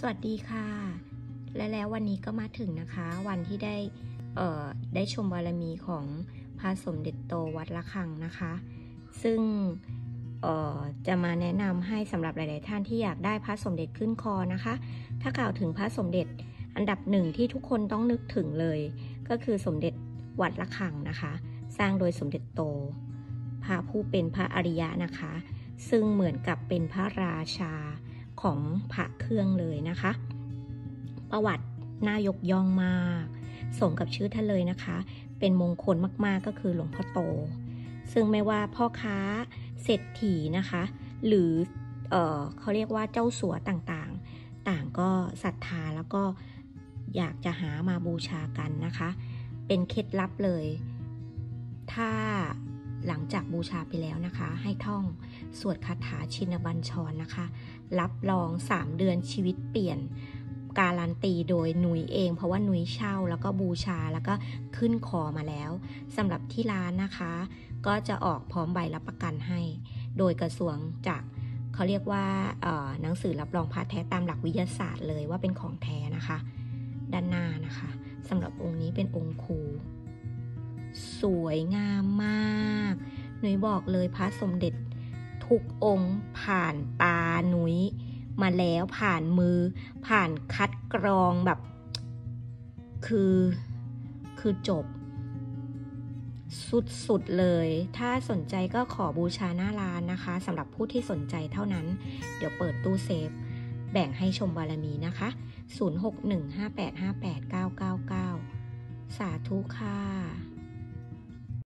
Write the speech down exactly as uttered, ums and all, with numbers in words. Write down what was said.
วัสดีค่ะและแล้ววันนี้ก็มาถึงนะคะวันที่ได้เอ่อได้ชมบารมีของพระสมเด็จโตวัดระฆังนะคะซึ่งเอ่อจะมาแนะนำให้สำหรับหลายๆท่านที่อยากได้พระสมเด็จขึ้นคอนะคะถ้ากล่าวถึงพระสมเด็จอันดับหนึ่งที่ทุกคนต้องนึกถึงเลยก็คือสมเด็จวัดระฆังนะคะสร้างโดยสมเด็จโตพระผู้เป็นพระอริยะนะคะซึ่งเหมือนกับเป็นพระราชาของพระเครื่องเลยนะคะประวัติน่ายกย่องมากสมกับชื่อท่านเลยนะคะเป็นมงคลมากๆก็คือหลวงพ่อโตซึ่งไม่ว่าพ่อค้าเศรษฐีนะคะหรือเอ่อเขาเรียกว่าเจ้าสัวต่างๆต่างก็ศรัทธาแล้วก็อยากจะหามาบูชากันนะคะเป็นเคล็ดลับเลยถ้าหลังจากบูชาไปแล้วนะคะให้ท่องสวดคาถาชินบัญชรนะคะรับรองสามเดือนชีวิตเปลี่ยนการันตีโดยหนุยเองเพราะว่าหนุยเช่าแล้วก็บูชาแล้วก็ขึ้นคอมาแล้วสำหรับที่ร้านนะคะก็จะออกพร้อมใบรับประกันให้โดยกระทรวงจากเขาเรียกว่าหนังสือรับรองพระแท้ตามหลักวิทยาศาสตร์เลยว่าเป็นของแท้นะคะด้านหน้านะคะสำหรับองค์นี้เป็นองค์ครูสวยงามมากหนุยบอกเลยพระสมเด็จทุกองค์ผ่านตาหนุยมาแล้วผ่านมือผ่านคัดกรองแบบคือคือจบสุดๆเลยถ้าสนใจก็ขอบูชาหน้าร้านนะคะสำหรับผู้ที่สนใจเท่านั้นเดี๋ยวเปิดตู้เซฟแบ่งให้ชมบารมีนะคะศูนย์ หก หนึ่ง ห้า แปด ห้า แปด เก้า เก้า เก้าสาธุค่ะ